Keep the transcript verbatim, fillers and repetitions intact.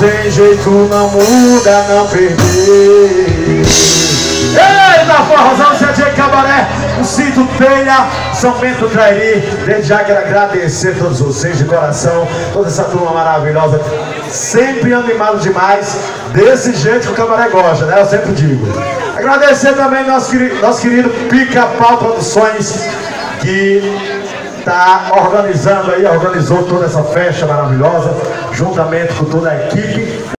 tem jeito, não muda, não perder. Ei, da Forrozão, C J Cabaré, o Cito Telha, São Bento Trairi. Desde já quero agradecer todos vocês de coração, toda essa turma maravilhosa, sempre animado demais, desse jeito que o Cabaré gosta, né? Eu sempre digo. Agradecer também nosso querido, nosso querido Pica-Pau Produções, que está organizando aí, organizou toda essa festa maravilhosa, juntamente com toda a equipe.